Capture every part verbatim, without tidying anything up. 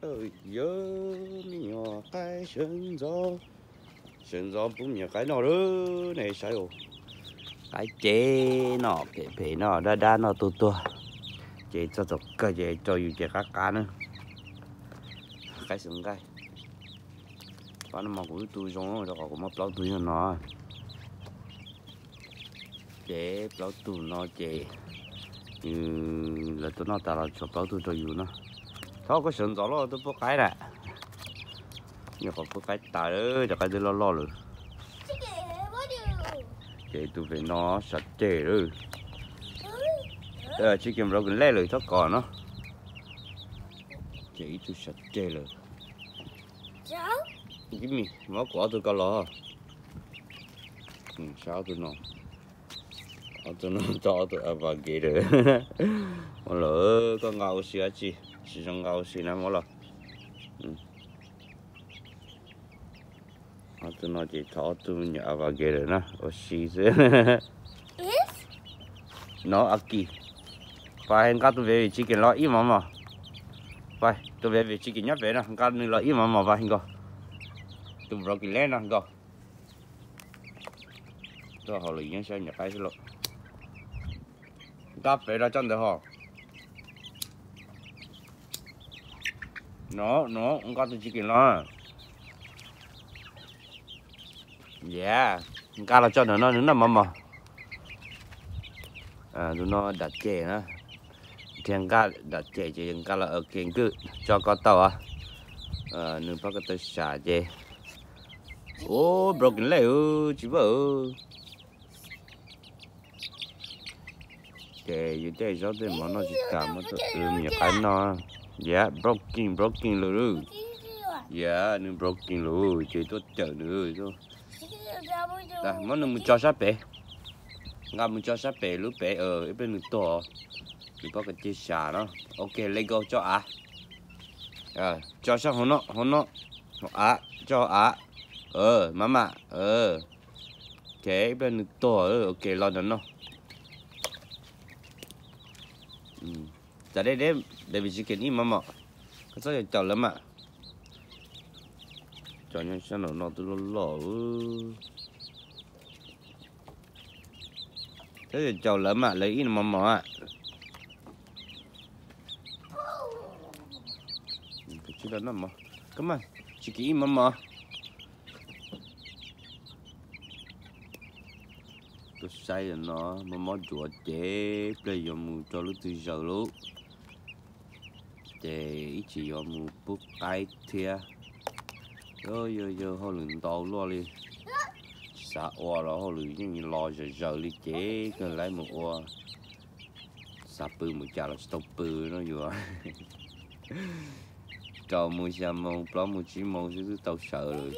ơi nhớ mình nhỏ cái sân gió sân gió cũng nhỏ cái nào đó này sao rồi cái chế nó cái bể nó đa đa nó to to chế cho cho cái chế choอยู่chế cá cá nữa cái sừng cái và nó mà cũng tôi giống rồi có một bao túi nó chế bao túi nó chế như là tôi nó ta là cho bao túi choอยู่nó thôi cái sừng gió nó tôi bắt cái này nhưng mà bắt cái tài ơi cho cái tôi lo lo rồi chế tôi phải nó sạch chế rồi ờ chỉ kiếm rồi cái lẽ rồi thoát còn nó chế tôi sạch chế rồi cái gì nó quả tôi có lo ừ, sao tôi nó tôi nó cho tôi ở vào kia rồi mà lỡ có ngầu xí gì xí trong ngầu xí nào mà lo tôi nói chỉ thọ tôi nhớ vào kia rồi nó ở xí thế nó ở kia phải anh cá tôi về chỉ cái lo ít mà mà phải tôi về về chỉ cái nhát về nè cá nó lo ít mà mà phải anh coi tôi vào cái lẽ nè anh coi tôi hỏi lại những sao nhập cái rồi cá về ra chân được hả nó nó anh cá tôi chỉ cái lo yeah cá là chân nó nó nằm mà à tụi nó đặt chè nữa thiên cá đặt chè chè cá là ở kiên cứ cho con tàu à à nương bắt cái tay xả chè ô broken lệ ư chỉ vợ chè như thế sao thế mà nó chỉ cảm nó tự mình cái nó yeah broken broken luôn yeah nương broken luôn chè tốt chờ nữa thôi đây món nương cho sắp bể ngà mình cho sắp bể lúc bể ở bên nước to thì có cái chia sẻ nó ok Lego cho à à cho sắp hôn nó hôn nó à cho à ờ mama ờ ok bên nước to ờ ok lo được nó ừ giờ đây đây đây vì chỉ cái này mama cái sao chọn lắm ạ chọn những sao nó nó tôi lo lo thế thì chào lắm ạ lấy ít mà mà ạ chỉ là nó mà come on chỉ cái mà mà tôi say rồi nó mà mà chuột chế bây giờ mua cho lúc từ giờ lúc để chỉ giờ mua bút cái thia rồi rồi rồi họ luyện tàu luôn đi xã hoa đó họ lười như lo giờ giờ đi chế cái lấy một hoa xã bự một chả là stop bự nó vừa trâu mua xe mông plot một chỉ mông chứ tao sợ rồi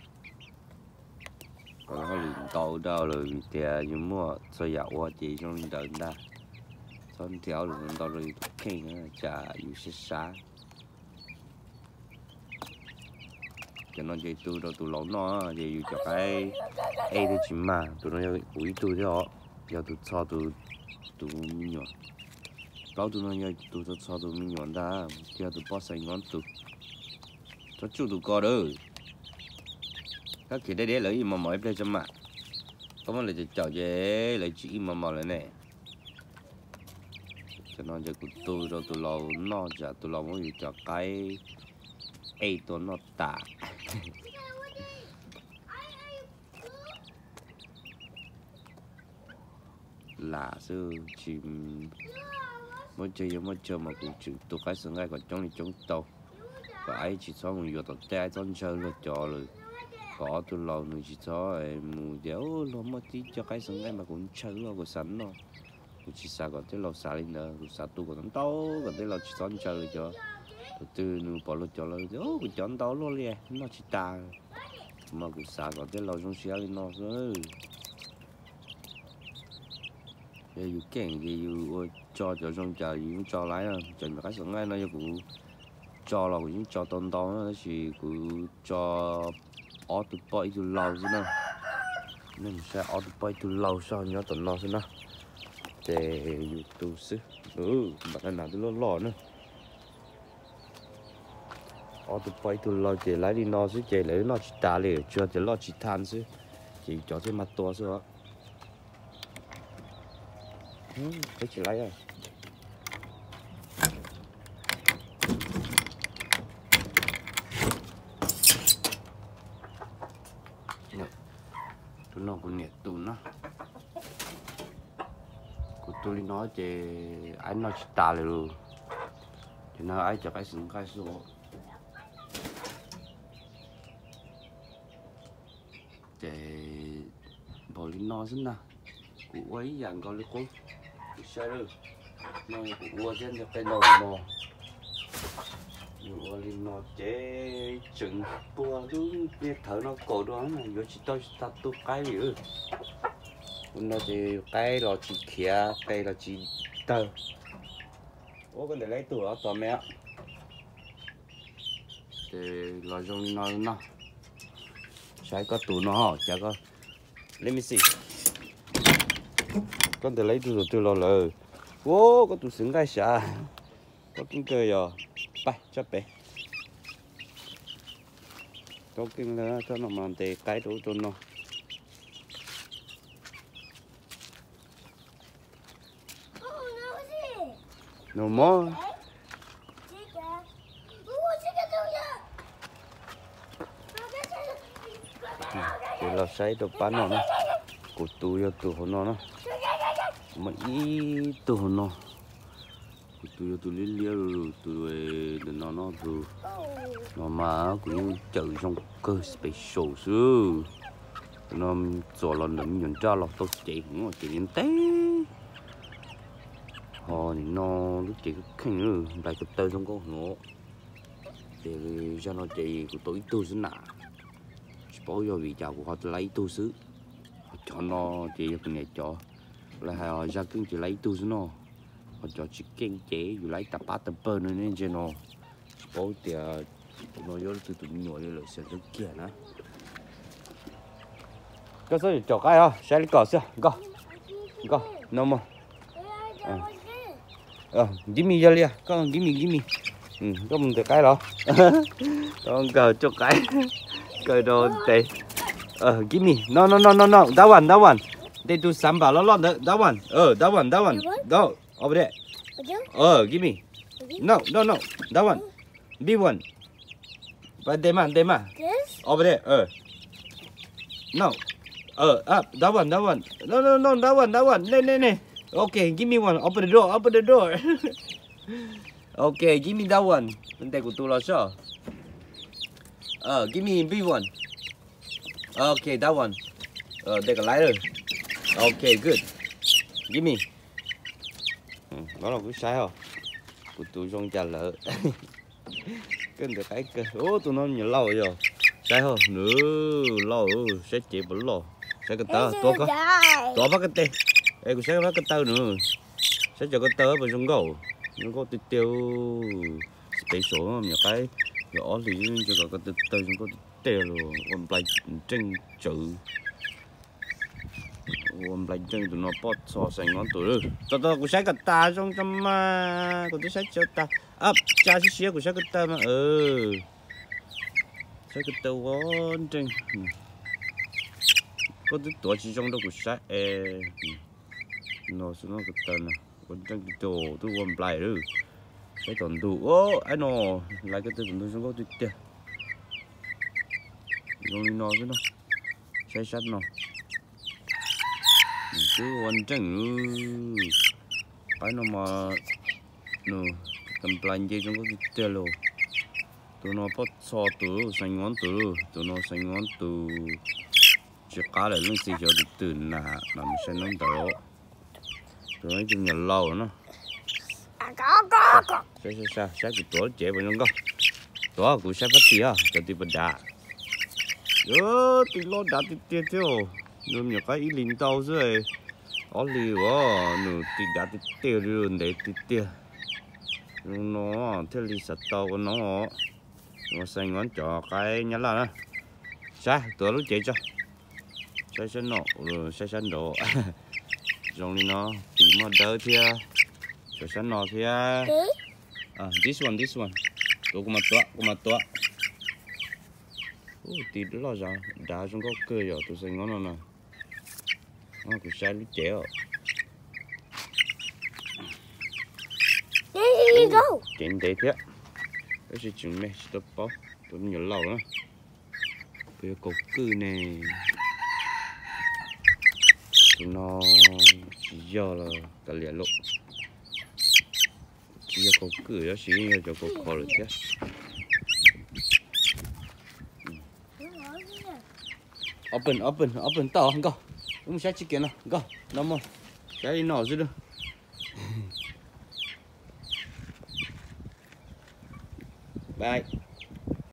còn họ lười tàu đâu rồi thì nhưng mà sao dạo hoa chị trong đợt ta sao theo được tao rồi khen chả yêu sẽ xa cho nó chơi tôi đâu tôi lỏng nó thì cho cái ai đấy chứ mà tụi nó quý tôi thế họ giờ tôi cho tôi tôi mình nhọn bao tụi nó giờ tôi cho tôi mình nhọn ra giờ tôi bỏ xanh ngón tôi cho chú tôi coi đó các kiểu đấy đấy lấy mà mọi play cho mà có mà lại chào về lấy chỉ mà mà lại này cho nó giờ của tôi đâu tôi lo nó giờ tôi lo muốn cho cái ai tôi nó tả là sư chim mới chơi mới chơi mà cũng chịu tôi cái sừng ngay còn trong này trong tàu và ai chỉ cho mình vô tàu trai trong chơi là trò rồi có tôi lâu nữa chỉ cho mù déo lo mất tí cho cái sừng ngay mà cũng chơi lo của sẵn nó chỉ sao còn tới lâu xả lên nữa xả tu còn tàu còn tới lâu chỉ cho chơi rồi cho từ nụ bỏ lột cho lâu ô cũng chọn tàu luôn liền nó chỉ ta mà cũng xả còn tới lâu trong xe lên nó rồi giờ dù kẹn gì dù cho cho trong chờ gì cho lái à chừng cái sẵn ngay nó cũng cho là cũng cho tôn to nó chỉ cũng cho ở từ bơi từ lâu chứ nó nên sẽ ở từ bơi từ lâu sao nhớ tuần nó chứ nó để YouTube chứ ừ bạn nào tôi lo lo nữa ở tụi bay tụi lo chỉ lấy đi nó chứ chỉ lấy nó chỉ trả liền chưa chỉ lo chỉ than chứ chỉ cho cái mặt to chứ ạ cái chỉ lấy à tụi nó cũng nhiệt tụi nó của tôi nói chỉ anh nó chỉ trả liền rồi thì nó ai cho cái sừng cái số để bỏ lên nó xin nào cụ ấy dạng có lấy cối cụ sai rồi nó cụ mua trên được cái nồi mò cụ lên nó chế chừng bùa luôn biết thở nó cổ đó này rồi chỉ tôi tắt tôi cái gì ư nó chỉ cái là chỉ kia cái là chỉ tơ ô cái này lấy tủ đó tao mẹ thì là dùng nó nó sai có tủ nó chả có let me see con để lấy tủ rồi tôi lo lờ ô có tủ xứng cái xả có kinh cười rồi bay chấp bé có kinh là cho nó mà để cái đồ cho nó no more thì là say đồ bán nó nó của tôi cho tôi nó nó mà ít tôi nó tôi tôi lấy lia rồi tôi để nó nó rồi nó mà cũng chở trong cơ special chứ nó cho lần nữa nhận ra là tôi chỉ cũng chỉ đến té họ thì nó lúc chỉ cái khinh rồi lại cái tơ trong con nó để cho nó chỉ của tôi tôi xin nè bảo giờ vì chào của họ lấy tôi xứ cho nó chỉ cái ngày cho là họ ra cứ chỉ lấy tôi xứ nó họ cho chỉ kinh chế rồi lấy tập bát tập bơ nữa nên cho nó bảo thì nó vô từ từ nhỏ lên lại sẽ rất kia nữa cái số cho cái à sẽ đi cỏ xưa cỏ cỏ no more ờ gimme cho lia con gimme gimme ừ có một cái đó con cờ cho cái cờ đồ tệ ờ gimme no no no no no that one that one they do samba lo lo that one ờ that one that one go over there ờ gimme no no no that one big one but them man them man over there ờ no ờ up that one that one no no no that one that one nè nè nè okay, give me one. Open the door. Open the door. Okay, give me that one. Bên tay của tôi là sao? Uh, give me big one. Okay, that one. Uh, đây cái lighter. Okay, good. Give me. Ừ, đó là cái sai hả? Của tôi trong trà lợ. Cái được cái cơ. Ô, tụi nó nhiều lâu rồi. Sai hả? Nữa lâu sẽ chỉ bẩn lò. Sai cái tơ, to có. To bắt cái tê. Ê, cô sẽ bắt cái tơ nữa. Sẽ cho cái tơ vào trong gầu. Nó có tiêu tiêu special mà nhiều cái rõ thì cho cả cái tơ trong có tiêu rồi. Ôm lại chân chữ. Ôm lại chân tụi nó bót so sánh ngón tụi rồi. Tao tao cô sẽ cái ta trong trong mà cô sẽ cho ta. Ấp cha xí xíu cô sẽ cái tơ mà. Ừ. Sẽ cái tơ ngon chân. Có cái tuổi chỉ trong đó cô sẽ nó sẽ nó cái tên này còn trong cái chỗ tôi quên lại rồi cái toàn đủ ô anh nó lại cái tên tôi sẽ có tuyệt tiền rồi nó cái nó sai sát nó cứ quan trọng cái nó mà nó tầm plan gì trong có tuyệt tiền luôn tụi nó bắt so tụi xanh ngón tụi tụi nó xanh ngón tụi chỉ cá lại lên xí cho được từ nà làm sao nó đỡ rồi nói chung là lâu nó sao sao sao sao cái tổ trẻ bên trong con tổ cũng sao phát tía cho tía bật đá ơ tía lo đá tía tía theo nó nhiều cái ý linh tàu rồi ó liu á nó tía đá tía tía rồi để tía tía nó theo lý sạch tàu của nó nó xanh ngón cho cái nhá là nè sao tổ lúc chạy cho sai sai nọ rồi sai sai đồ giống như nó tìm mà đỡ thì sai sai nọ thì à this one this one tôi cũng mà toa cũng mà toa ôi tí đó là sao đá xuống có cơ rồi tôi sẽ ngon nè nó cũng sai lúc chéo There you go. Chén đấy thế cái gì chúng mẹ stop bó tôi nhớ lâu nữa bây giờ có cư này tụi nó chỉ do là cả lẻ lộ chỉ do có cư đó chỉ do có khó được thế open open open tao go không sẽ chỉ kiến nào go nó mà cái gì nó rồi bye